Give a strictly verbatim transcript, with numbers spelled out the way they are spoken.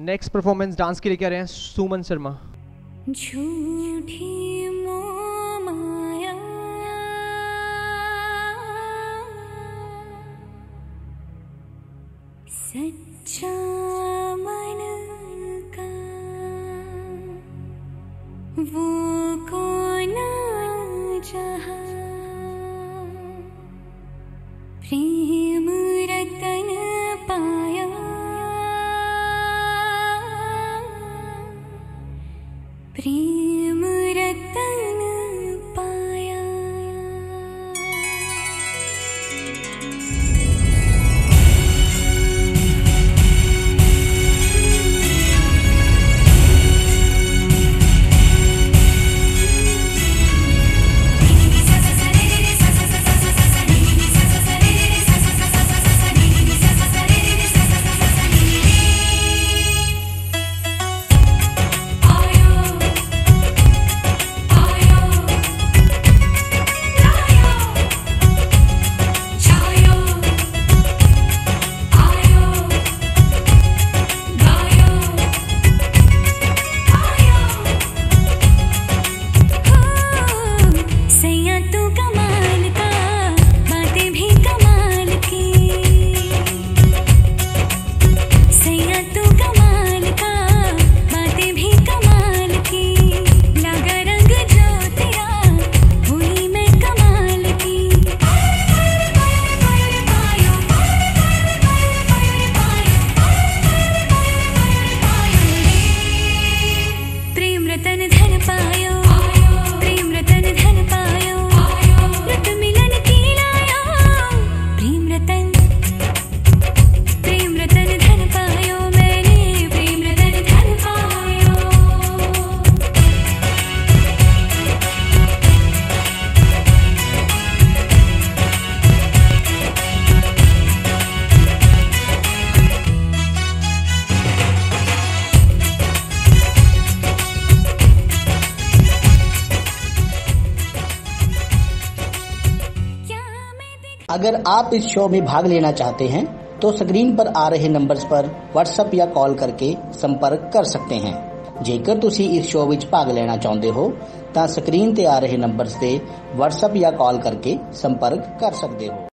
Next performance dance के लिए कह रहे हैं सुमन शर्मा। झूठी मोह माया सच्चा मन का वो कौन जहाँ प्रेम रतन पाया प्रेम रतन पाया। अगर आप इस शो में भाग लेना चाहते हैं तो स्क्रीन पर आ रहे नंबर्स पर व्हाट्सएप या कॉल करके संपर्क कर सकते हैं। जेकर तुसी इस शो विच भाग लेना चाहते हो तो स्क्रीन ते आ रहे नंबर्स ते व्हाट्सएप या कॉल करके संपर्क कर सकते हो।